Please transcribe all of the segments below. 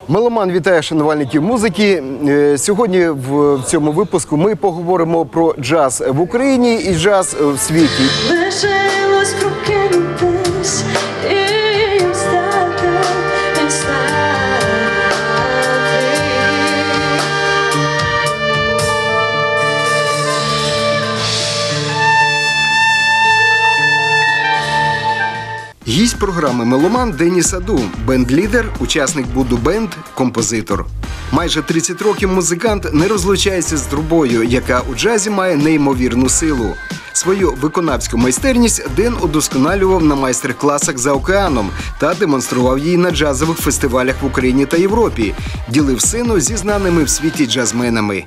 Меломан вітає шанувальників музики. Сьогодні в цьому випуску ми поговоримо про джаз в Україні і джаз в світі. Лишилось прокинутись і встати. Гість програми «Меломан» Деніс Аду, бенд-лідер, учасник Буду Бенд, композитор. Майже 30 років музикант не розлучається з трубою, яка у джазі має неймовірну силу. Свою виконавську майстерність Ден удосконалював на майстер-класах за океаном та демонстрував її на джазових фестивалях в Україні та Європі. Ділив сцену зі знаними в світі джазменами.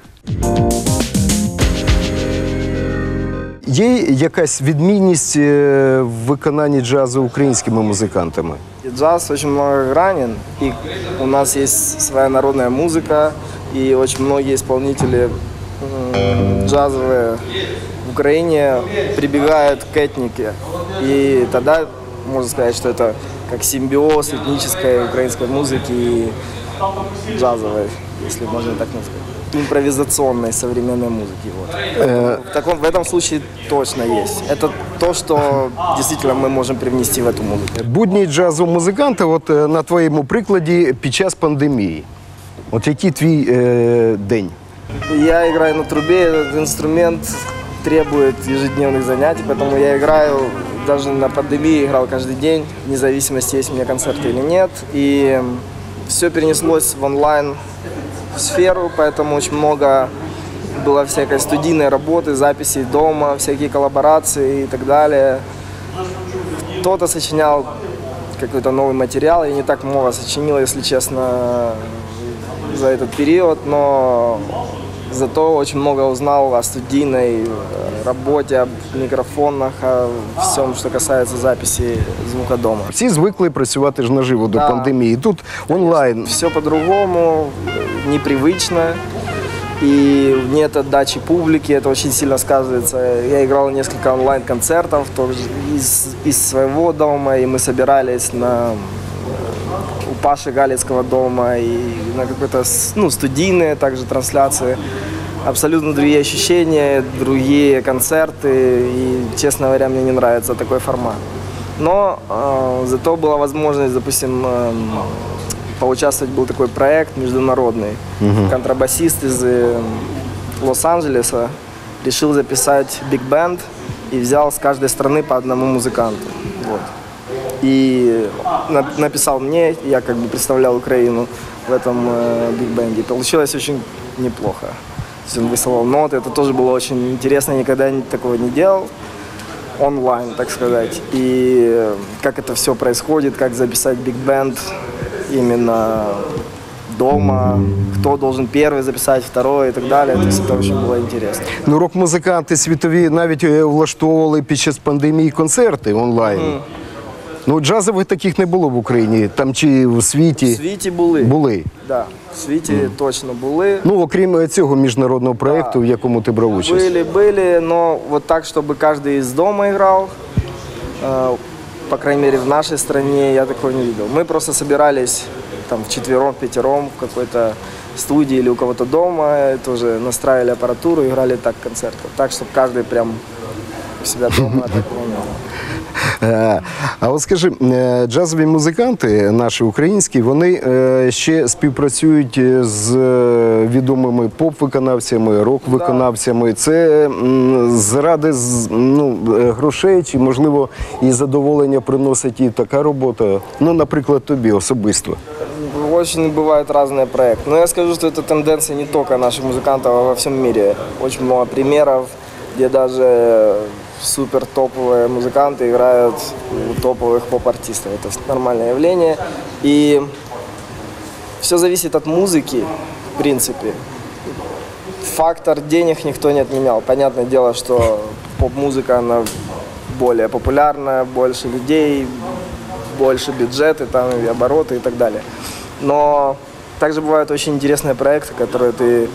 Є якась відмінність в виконанні джазу українськими музикантами? Джаз очень многогранен, и у нас есть своя народная музыка, и очень многие исполнители джазовые в Украине прибегают к этнике. И тогда можно сказать, что это как симбиоз этнической украинской музыки и джазовой, если можно так назвать. Импровизационной современной музыки. Вот. В этом случае точно есть. Это то, что действительно мы можем привнести в эту музыку. Будні джазового музиканта, от на твоєму прикладі, під час пандемії. От який твій день? Я играю на трубе, этот инструмент требует ежедневных занятий, поэтому я играю, даже на пандемии играл каждый день, вне зависимости, есть у меня концерты или нет. И все перенеслось в онлайн сферу, поэтому очень много было всякой студийной работы, записей дома, всякие коллаборации и так далее. Кто-то сочинял какой-то новый материал, я не так много сочинил, если честно, за этот период, но зато очень много узнал о студийной работе, об микрофонах, о всем, что касается записи звука дома. Всі звикли працювати ж наживо до пандемії. Тут онлайн. Все по-другому, непривычно. И нет отдачи публики, это очень сильно сказывается. Я играл несколько онлайн-концертов тоже из своего дома, и мы собирались у Паши Галицкого дома и на какой-то студийные также трансляции. Абсолютно другие ощущения, другие концерты, и, честно говоря, мне не нравится такой формат. Но зато была возможность, допустим, поучаствовать, был такой проект международный. Контрабасист из Лос-Анджелеса решил записать биг-бенд и взял с каждой страны по одному музыканту. Вот. И написал мне, я как бы представлял Украину в этом биг-бенде. Получилось очень неплохо. Он высылал ноты, это тоже было очень интересно, никогда такого не делал. Онлайн, так сказать. И как это все происходит, как записать биг-бенд именно дома, кто должен первый записать, второй и так далее. То есть это очень было интересно. Ну, рок-музиканти світові навіть влаштовували під час пандемії концерти онлайн. Ну, джазових таких не було в Україні, там чи в світі? В світі були. Були? Да, в світі точно були. Ну, окрім цього міжнародного проєкту, в якому ти брав участь? Были, но вот так, чтобы каждый из дома играл, по крайней мере, в нашей стране я такого не видел. Мы просто собирались там вчетвером, пятером в какой-то студии или у кого-то дома, тоже настраивали аппаратуру, играли так концерты. Так, чтобы каждый прям у себя дома так выполнял. А от скажи, джазові музиканти, наші українські, вони ще співпрацюють з відомими поп-виконавцями, рок-виконавцями. Це заради грошей чи, можливо, і задоволення приносить і така робота? Ну, наприклад, тобі особисто. Очень бывают разные проекты. Но я скажу, что это тенденция не только наших музыкантов, а во всем мире. Очень много примеров, где даже супер топовые музыканты играют у топовых поп-артистов. Это нормальное явление. И все зависит от музыки, в принципе. Фактор денег никто не отменял. Понятное дело, что поп-музыка, она более популярная, больше людей, больше бюджеты, там, и обороты и так далее. Но также бывают очень интересные проекты, которые ты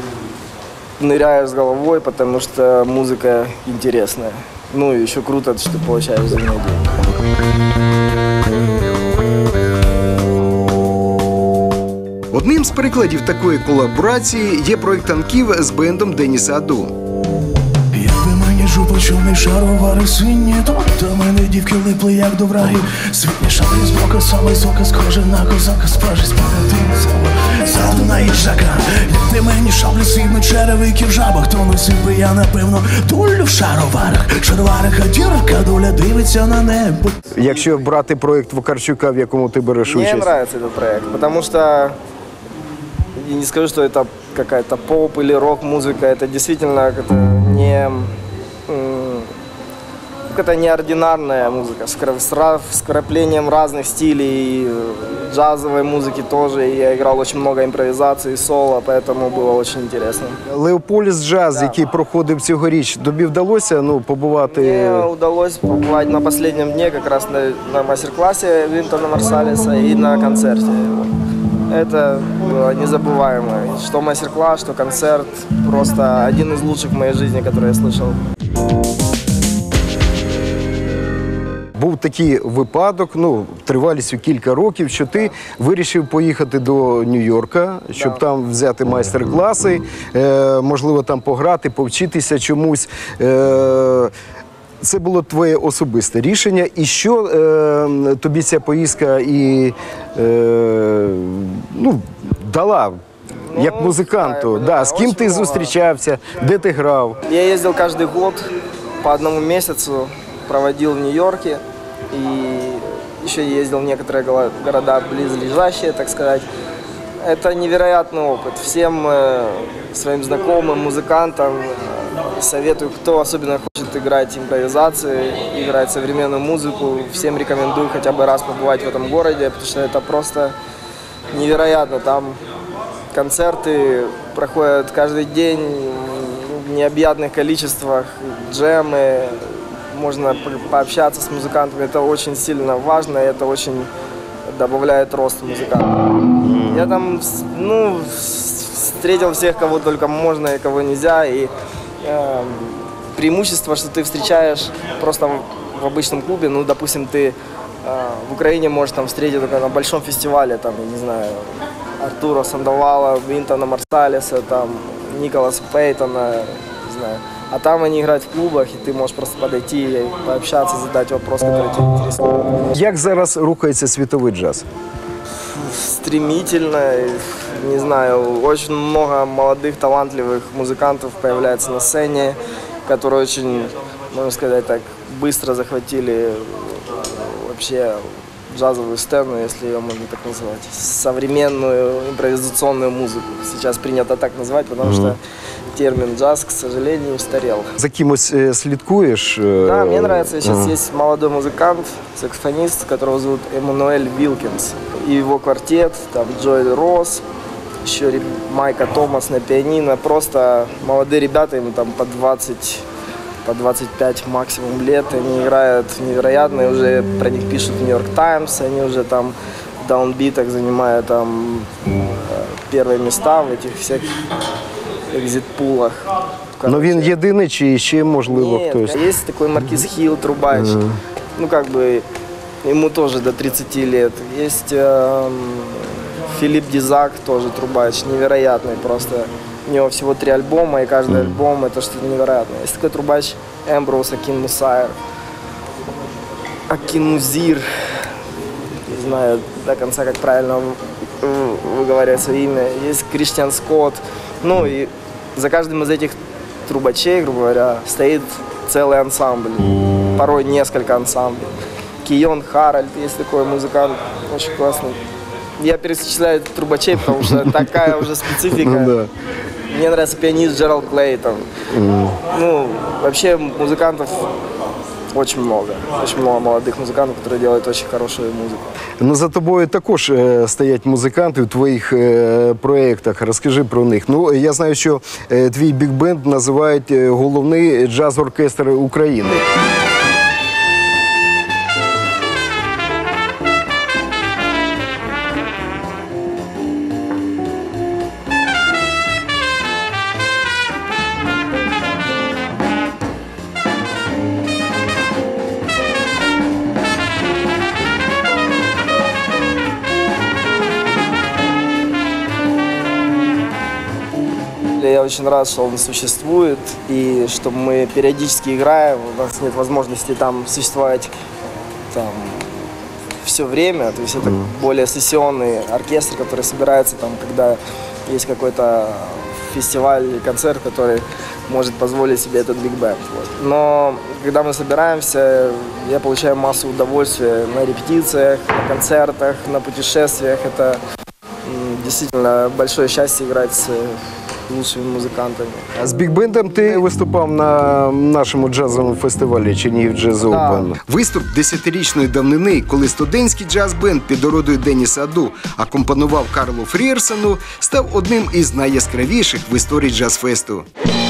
ныряешь с головой, потому что музыка интересная. Ну и еще круто, что ты получаешь за нее деньги. Одним з прикладів такої колаборації є проект танків з бендом Деніса Аду. Якби мені жопа чорний шаровари свині, то мене дівки липли як до врагів. Світні шари з бока, саме сока, схоже на козака, спражі з палятинцями, ззаду на їжака. Якби мені шаблі сильно черевики в жабах, то носив би я, напевно, долю в шароварах. Шароварах, а дірка доля дивиться на небо. Якщо брати проект Вакарчука, в якому ти береш Мне участь? нравится этот проект, потому что я не скажу, что это какая-то поп или рок-музыка, это действительно это не какая-то неординарная музыка с вкраплением разных стилей, джазовой музыки тоже. И я играл очень много импровизации, соло, поэтому было очень интересно. Леополіс Джаз, який проходив цьогоріч, тобі вдалося побувати? Мне удалось побывать на последнем дне, как раз на мастер-классе Винтона Марсалиса и на концерте его. Это было незабываемо. Что мастер-класс, что концерт. Просто один из лучших в моей жизни, который я слышал. Був такий випадок, тривалістю кілька років, що ти вирішив поїхати до Нью-Йорка, щоб там взяти майстер-класи, можливо, там пограти, повчитися чомусь. Це було твоє особисте рішення. І що тобі ця поїздка дала? Як музиканту, з ким ти зустрічався, де ти грав? Я ездил каждый год по одному месяцу, проводил в Нью-Йорке и еще ездил в некоторые города близлежащие, так сказать. Это невероятный опыт. Всем своим знакомым, музыкантам советую, кто особенно хочет играть импровизации, играть современную музыку, всем рекомендую хотя бы раз побывать в этом городе, потому что это просто невероятно. Там концерты проходят каждый день в необъятных количествах, джемы, можно пообщаться с музыкантами. Это очень сильно важно, и это очень добавляет рост музыкантам. Я там встретил всех, кого только можно и кого нельзя. И преимущество, что ты встречаешь просто в обычном клубе, допустим, ты в Украине можешь там встретить только на большом фестивале, там, я не знаю, Артура Сандовала, Винтона Марсалиса, там, Николаса Пейтона, не знаю. А там они играют в клубах, и ты можешь просто подойти, пообщаться, задать вопрос, который тебя интересует. Як зараз рухається світовий джаз? Стремительно, не знаю, очень много молодых, талантливых музыкантов появляется на сцене, которые очень, можно сказать так, быстро захватили вообще джазовую сцену, если ее можно так назвать, современную импровизационную музыку. Сейчас принято так назвать, потому что термин джаз, к сожалению, устарел. За кимось слідкуєш? Да, мне нравится, сейчас есть молодой музыкант, саксофонист, которого зовут Эммануэль Вилкинс. И его квартет, там Джоэль Росс, еще Майка Томас на пианино. Просто молодые ребята, им там по 20, по 25 максимум лет. Они играют невероятно, и уже про них пишут в Нью-Йорк Таймс. Они уже там в даунбитах занимают там первые места в этих всех екзит-пулах. Ну він єдиний чи ще можливо Нет, хтось? есть такой Маркиз Хилл, трубач. Ему тоже до 30 лет. Есть Филипп Дизак, тоже трубач, невероятный просто. У него всего 3 альбома, и каждый альбом это что-то невероятное. Есть такой трубач Эмброуз Акинмусайр, Акинмузир, не знаю до конца, как правильно выговаривать свое имя. Есть Криштиан Скотт. И за каждым из этих трубачей, грубо говоря, стоит целый ансамбль, порой несколько ансамблей. Кион Харальд, есть такой музыкант, очень классный. Я перечисляю трубачей, потому что такая уже специфика. Мне нравится пианист Джеральд Клейтон. Вообще музыкантов очень много молодых музыкантов, которые делают очень хорошую музыку. За тобою також стоять музиканти у твоїх проєктах. Розкажи про них. Я знаю, що твій бік-бенд називають головний джаз-оркестр України. я очень рад, что он существует, и что мы периодически играем, у нас нет возможности там существовать там все время, то есть это более сессионный оркестр, который собирается там, когда есть какой-то фестиваль или концерт, который может позволить себе этот биг-бенд. Вот. Но когда мы собираемся, я получаю массу удовольствия на репетициях, на концертах, на путешествиях. Это действительно большое счастье играть с лучшими музикантами. А з бікбендом ти виступав на нашому джазовому фестивалі Чернігів Джаз Опен. Виступ 10-річної давнини, коли студентський джаз-бенд під орудою Деніса Аду акомпонував Карлу Фрірсону, став одним із найяскравіших в історії джаз-фесту.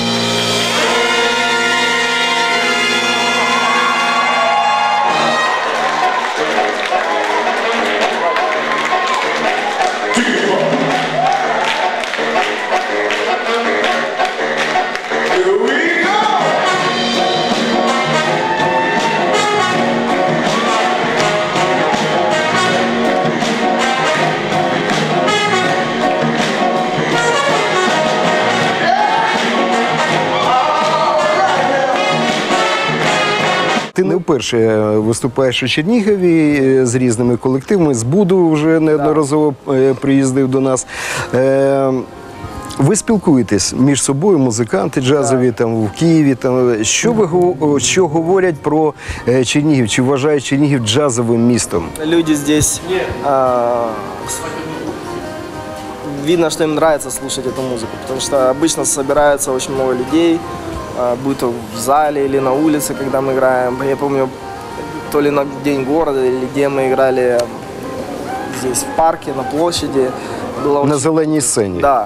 Ти не вперше виступаєш у Чернігові з різними колективами, з Буду вже неодноразово приїздив до нас. Ви спілкуєтесь між собою, музиканти джазові там в Києві. Там що говорять про Чернігів? Чи вважають Чернігів джазовим містом? Люди здесь видно, что им нравится слушать эту музыку, потому что обычно собирается очень много людей, будь то в зале или на улице, когда мы играем. Я помню, то ли на День города, или где мы играли здесь в парке, на площади. Было на зеленій сцені. Да.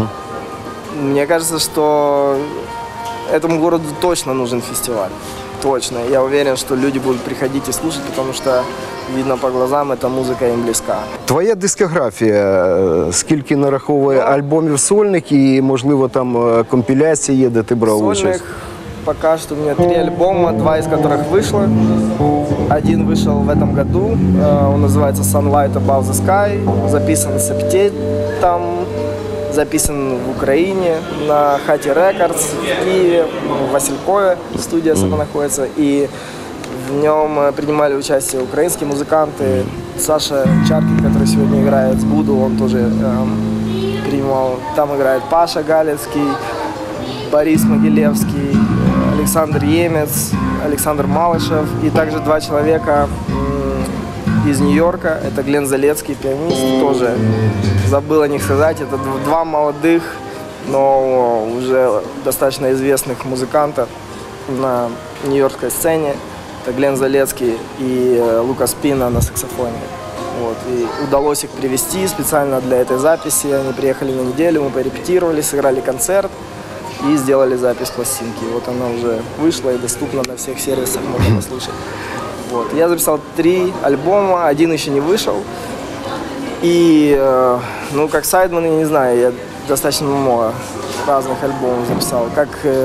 Мне кажется, что этому городу точно нужен фестиваль. Точно. Я уверен, что люди будут приходить и слушать, потому что видно по глазам, эта музыка им близка. Твоя дискографія, скільки нараховує альбомів сольних і, можливо, там компіляції є, де ти брав участь? Сольных пока что у меня 3 альбома, 2 из которых вышло. Один вышел в этом году, он называется Sunlight Above the Sky, записан в Септей, там записан в Украине, на Хате Рекордс, в Киеве, в Василькове студия сама находится. И в нем принимали участие украинские музыканты. Саша Чаркин, который сегодня играет с Буду, он тоже принимал. Там играет Паша Галецкий, Борис Могилевский, Александр Емец, Александр Малышев. И также 2 человека из Нью-Йорка. Это Глен Залецкий, пианист, тоже забыл о них сказать. Это 2 молодых, но уже достаточно известных музыканта на нью-йоркской сцене. Это Глен Залецкий и Лукас Пина на саксофоне. Вот. И удалось их привезти специально для этой записи. Они приехали на неделю, мы порепетировали, сыграли концерт и сделали запись пластинки. Вот она уже вышла и доступна на всех сервисах, можно послушать. Вот. Я записал 3 альбома, 1 еще не вышел. И, ну, как сайдман, я не знаю, я достаточно много разных альбомов записал, как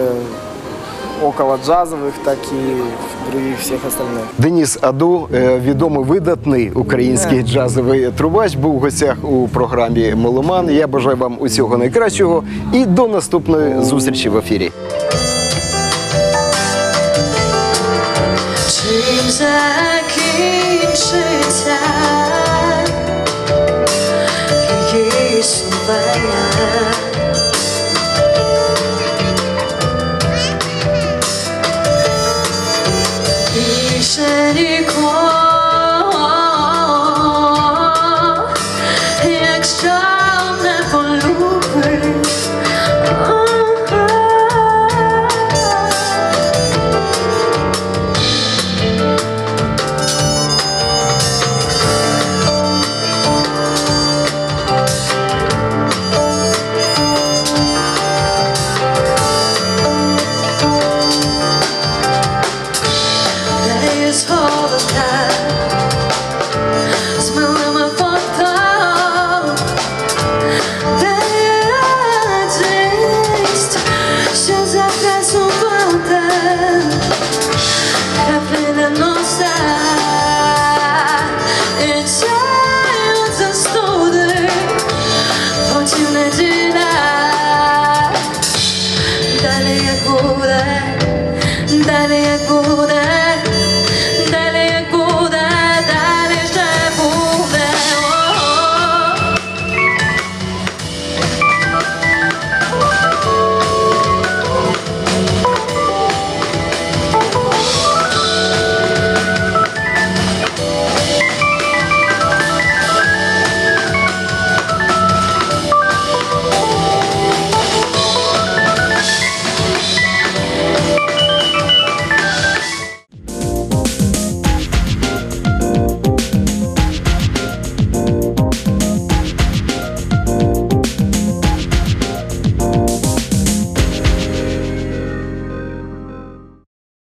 около джазовых, так и других всіх остальних. Деніс Аду, відомий видатний український джазовий трубач, був у гостях у програмі «Меломан». Я бажаю вам усього найкращого і до наступної зустрічі в ефірі. Чим закінчиться її існування? Більше нікого, якщо не полюбить. Days for the буде, далі як буде.